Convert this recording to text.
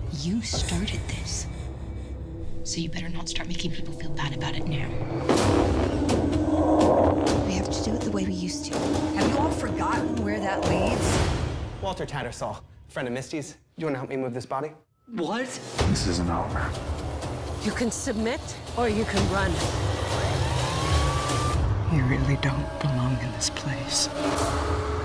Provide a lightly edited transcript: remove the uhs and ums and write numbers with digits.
You started this. So you better not start making people feel bad about it now. We have to do it the way we used to. Have you all forgotten where that leads? Walter Tattersall, friend of Misty's. You want to help me move this body? What? This isn't over. You can submit or you can run. You really don't belong in this place.